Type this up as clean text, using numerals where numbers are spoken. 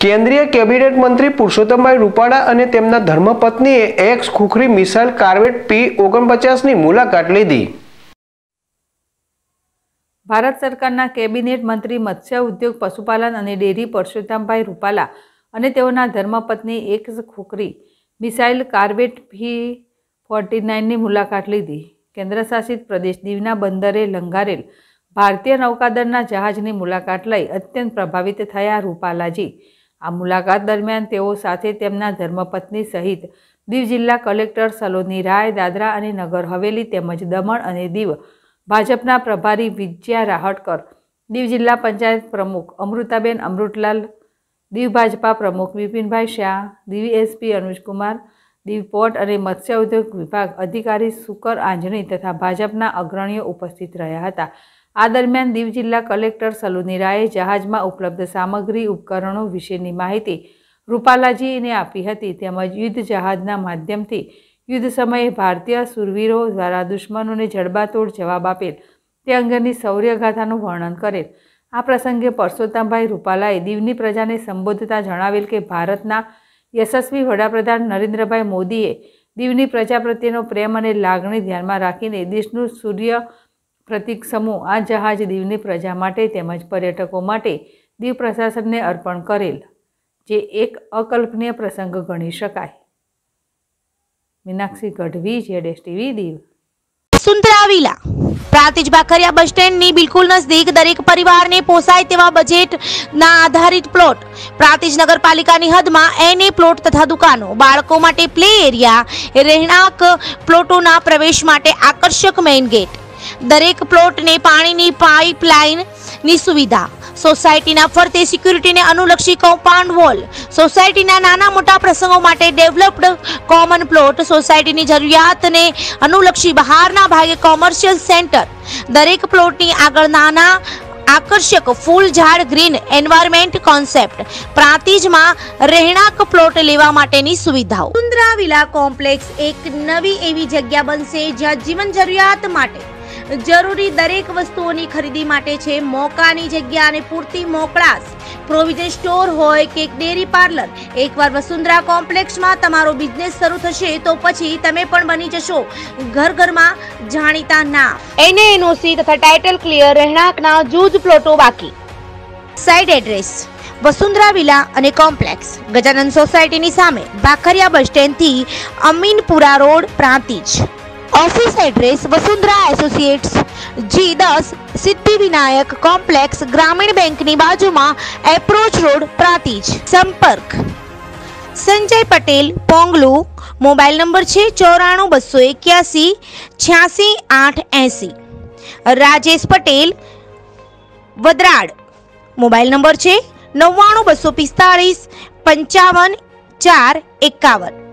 કેન્દ્રીય કેબિનેટ મંત્રી પુરુષોત્તમભાઈ રૂપાલા અને તેમના ધર્મપત્નીએ એક્સ ખુખરી મિસાઇલ કાર્વેટ P-49ની મુલાકાત લીધી। ભારત સરકારના કેબિનેટ મંત્રી મત્સ્ય ઉદ્યોગ પશુપાલન અને ડેરી પુરુષોત્તમભાઈ રૂપાલા અને તેઓના ધર્મપત્ની એક્સ ખુખરી મિસાઇલ કાર્વેટ P-49ની મુલાકાત લીધી। કેન્દ્રશાસિત પ્રદેશ દીવના બંદરે લંગારેલ ભારતીય નૌકાદળના જહાજની મુલાકાત લઈ અત્યંત પ્રભાવિત થયા રૂપાલાજી। આ મુલાકાત દરમિયાન તેઓ સાથે તેમના ધર્મપત્ની સહિત દીવ જિલ્લા કલેક્ટર સલોની રાય, દાદરા અને નગર હવેલી તેમજ દમણ અને દીવ ભાજપના પ્રભારી વિજયા રાહટકર, દીવ જિલ્લા પંચાયત પ્રમુખ અમૃતાબેન અમૃતલાલ, દીવ ભાજપા પ્રમુખ વિપિનભાઈ શાહ, દીવ એસપી અનુજકુમાર, દીવ પોર્ટ અને મત્સ્ય ઉદ્યોગ વિભાગ અધિકારી સુકર આંજણી તથા ભાજપના અગ્રણીઓ ઉપસ્થિત રહ્યા હતા। આ દરમિયાન દીવ જિલ્લા કલેક્ટર સલોની રાયે જહાજમાં ઉપલબ્ધ સામગ્રી ઉપકરણો વિશેની માહિતી રૂપાલાજીને આપી હતી તેમજ યુદ્ધ જહાજના માધ્યમથી યુદ્ધ સમયે ભારતીય શૂરવીરો દ્વારા દુશ્મનોને જડબાતોડ જવાબ આપેલ તે અંગેની શૌર્યગાથાનું વર્ણન કરેલ। આ પ્રસંગે પુરુષોત્તમભાઈ રૂપાલાએ દીવની પ્રજાને સંબોધતા જણાવેલ કે ભારતના યશસ્વી વડાપ્રધાન નરેન્દ્રભાઈ મોદીએ દીવની પ્રજા પ્રત્યેનો પ્રેમ અને લાગણી ધ્યાનમાં રાખીને દેશનું સૂર્ય પ્રતીક સમૂહ આ જહાજ દીવની પ્રજા માટે તેમજ પર્યટકો માટે દીવ પ્રશાસનને અર્પણ કરેલ, જે એક અકલ્પનીય પ્રસંગ ગણી શકાય। Meenakshi Gadhvi, ZSTV Diu. Vasundhara villa Prantij Bhakhariya bus સ્ટેન્ડની બિલકુલ નજદીક દરેક પરિવારને પોસાય તેવા બજેટના આધારિત પ્લોટ, પ્રાંતિજ નગરપાલિકાની હદમાં NA પ્લોટ તથા દુકાનો, બાળકો માટે પ્લે એરિયા, રહેણાંક પ્લોટોના પ્રવેશ માટે આકર્ષક મેઇન ગેટ, દરેક પ્લોટને પાણીની પાઇપલાઇનની સુવિધા, સોસાયટીના ફરતે સિક્યુરિટીને અનુલક્ષી કમ્પાઉન્ડ વોલ, સોસાયટીના નાના મોટા પ્રસંગો માટે ડેવલપ્ડ કોમન પ્લોટ, સોસાયટીની જરૂરિયાતને અનુલક્ષી બહારના ભાગે કોમર્શિયલ સેન્ટર, દરેક પ્લોટની આગળ નાના આકર્ષક ફૂલ ઝાડ ગ્રીન એન્વાયરમેન્ટ કોન્સેપ્ટ, પ્રાંતિજમાં રહેણાંક પ્લોટ લેવા માટેની સુવિધાઓ। વસુંધરા વિલા કોમ્પ્લેક્સ એક નવી એવી જગ્યા બનશે જ્યાં જીવન જરૂરિયાત માટે જરૂરી દરેક વસ્તુઓની ખરીદી માટે છે મોકાની જગ્યા અને પૂરતી મોકળાશ, પ્રોવિઝન સ્ટોર હોય કે ડેરી પાર્લર। એકવાર વસુંધરા કોમ્પ્લેક્સમાં તમારો બિઝનેસ શરૂ થશે તો પછી તમે પણ બની જશો ઘર ઘરમાં જાણીતા નામ। NOC તથા ટાઇટલ ક્લિયર રહેણાંકના જૂજ પ્લોટો બાકી। સાઇટ એડ્રેસ વસુંધરા વિલા અને કોમ્પ્લેક્સ, ગજાનંદ સોસાયટીની સામે, ભાખરિયા બસ સ્ટેન્ડથી Aminpura road, Prantij. Office address Vasundhara associates G10 Siddhi Vinayak complex, Gramin bank ની બાજુમાં, એપ્રોચ રોડ, પ્રાંતિજ। સંપર્ક સંજય પટેલ, પોંગલુ, મોબાઈલ નંબર છે 94 281 86 880। રાજેશ પટેલ, વદરાડ, મોબાઈલ નંબર છે 99 245 55 4 51।